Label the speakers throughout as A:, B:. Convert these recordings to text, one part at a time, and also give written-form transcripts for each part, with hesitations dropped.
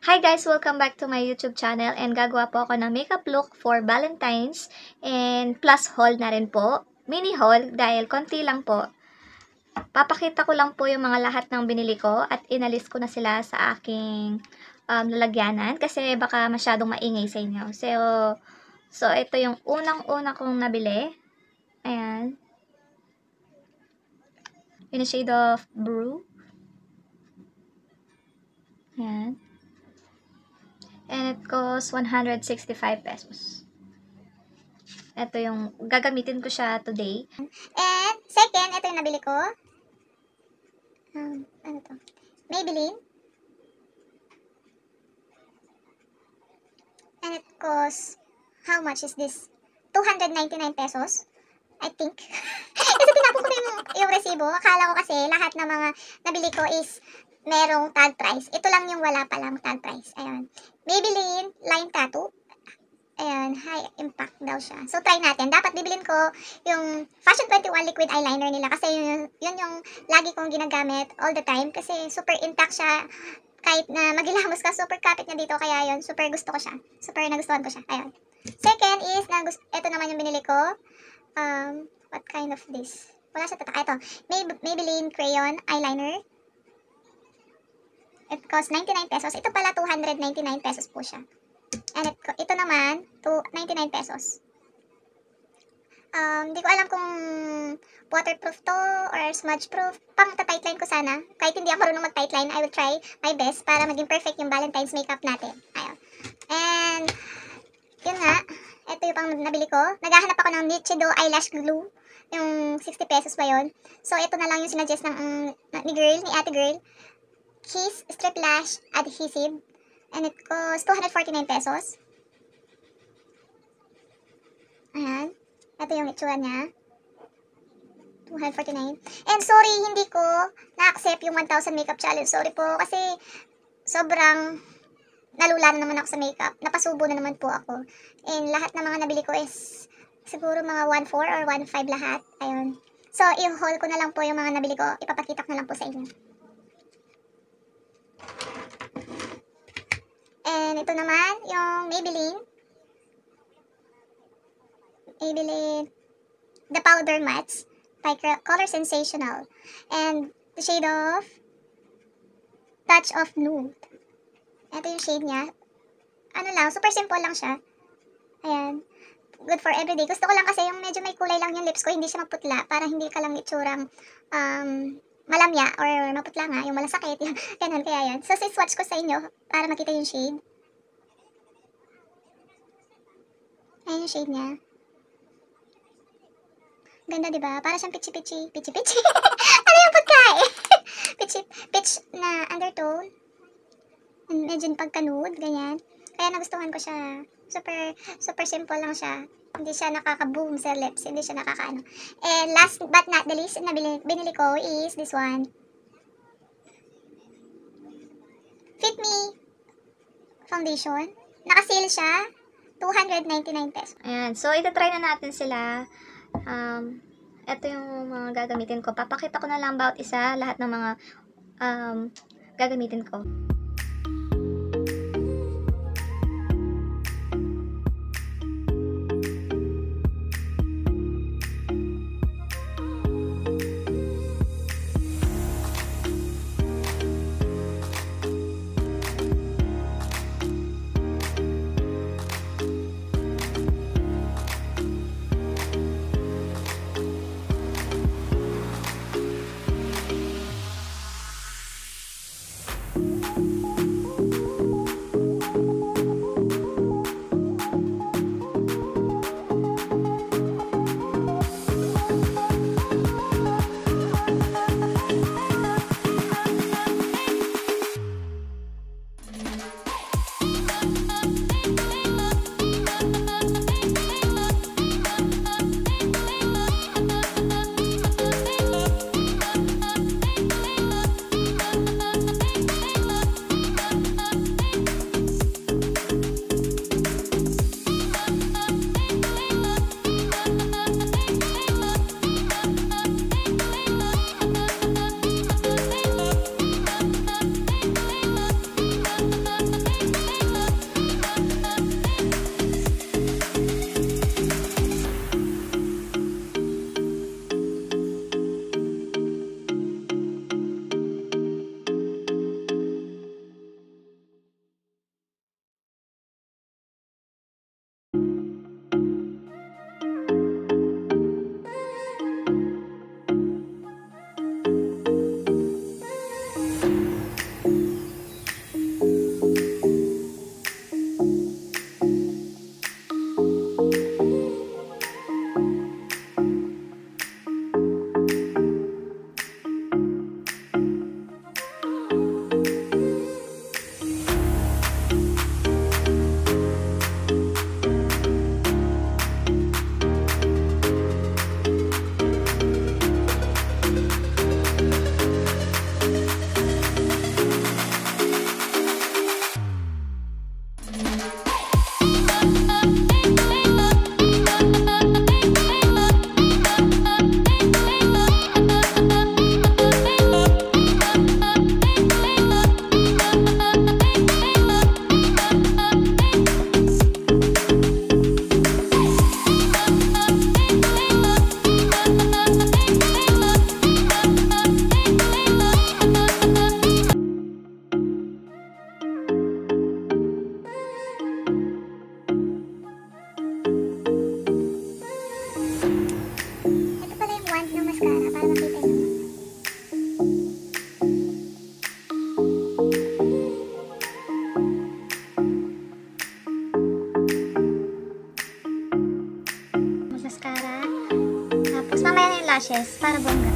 A: Hi guys! Welcome back to my YouTube channel and gagawa po ako ng makeup look for Valentine's and plus haul na rin po. Mini haul dahil konti lang po. Papakita ko lang po yung mga lahat ng binili ko at inalis ko na sila sa aking lalagyanan kasi baka masyadong maingay sa inyo. So ito yung unang-una kong nabili. Ayan. In a shade of blue. Ayan. And it costs 165 pesos. Ito yung, gagamitin ko siya today.
B: And second, ito yung nabili ko. Ano to? Maybelline. And it costs, how much is this? 299 pesos. I think. Kasi tinapon ko yung resibo. Akala ko kasi lahat ng mga nabili ko is merong tag price. Ito lang yung wala palang tag price. Ayan. Maybelline Line Tattoo. Ayan, high impact daw siya. So, try natin. Dapat bibilin ko yung Fashion 21 liquid eyeliner nila kasi yun yung lagi kong ginagamit all the time kasi super intact siya. Kahit na maghilamos ka, super kapit niya dito. Kaya yun, super gusto ko siya. Super nagustuhan ko siya. Ayan. Second is, ito naman yung binili ko. What kind of this? Wala siya tatak. Ito, Maybelline Crayon Eyeliner. It costs 99 pesos. Ito pala, 299 pesos po siya. And ito naman, 99 pesos. Hindi ko alam kung waterproof to or smudge proof. Pang tightline ko sana. Kahit hindi ako marunong mag-tightline, I will try my best para maging perfect yung Valentine's makeup natin. Ayun. And, yun nga. Ito yung pang nabili ko. Naghahanap ako ng lhynchiu eyelash glue. Yung 60 pesos ba yun? So, ito na lang yung sinuggest ni ate girl. Kiss Strip Lash Adhesive. And it costs 249 pesos. Ayan. Ito yung itsura niya. 249. And sorry, hindi ko na-accept yung 1,000 makeup challenge. Sorry po, kasi sobrang nalula na naman ako sa makeup. Napasubo na naman po ako. And lahat ng mga nabili ko is siguro mga 1,400 or 1,500 lahat. Ayun. So, i-haul ko na lang po yung mga nabili ko. Ipapakita ko na lang po sa inyo. And ito naman, yung Maybelline The Powder Mattes by Color Sensational. And the shade of Touch of Nude. Ito yung shade niya. Ano lang, super simple lang siya. Ayan. Good for everyday. Gusto ko lang kasi yung medyo may kulay lang yung lips ko, hindi siya maputla. Para hindi ka lang itsurang malamya or maputla nga, yung malasakit. Ganun, kaya yan. So, swatch ko sa inyo para makita yung shade. Ayan yung shade niya. Ganda, diba? Para siyang pichi-pichi. Pichi-pichi? Ano yung pagkain? Peach na undertone. Medyo pagka-nude, ganyan. Kaya nagustuhan ko siya. Super simple lang siya. Hindi siya nakaka-boom sa lips. Hindi siya nakaka-ano. And last but not the least na binili ko is this one. Fit Me Foundation. Naka-sale siya. 299 pesos.
A: Ayan. So, itatry na natin sila. Ito yung mga gagamitin ko. Papakita ko na lang about isa. Lahat ng mga gagamitin ko.
B: lashes para bongga.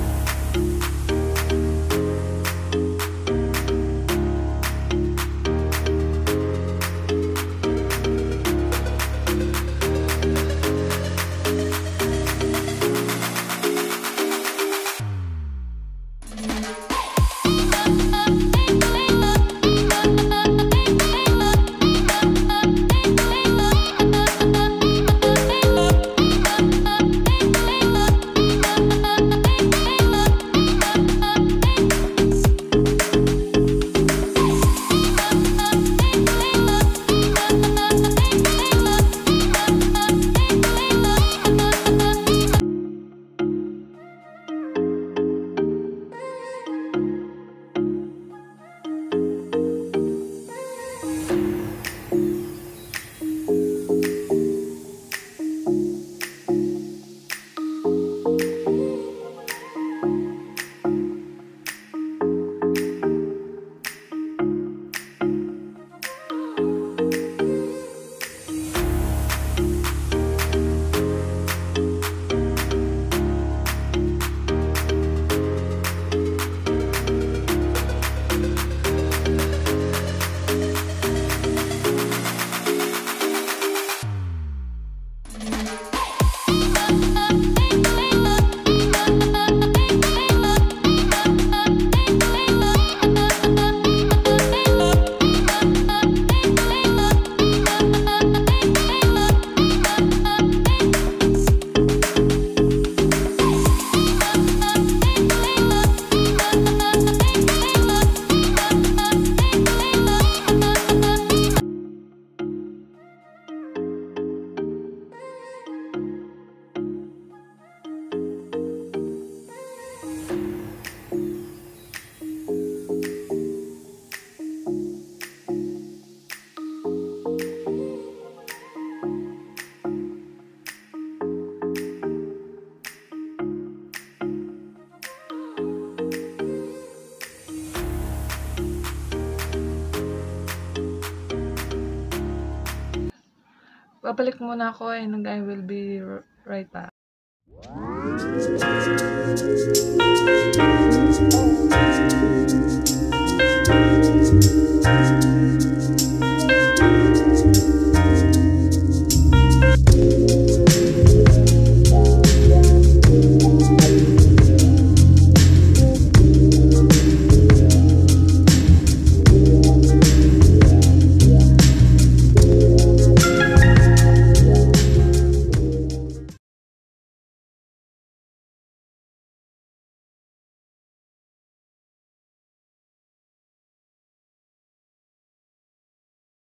C: Babalik muna ako and I will be right back.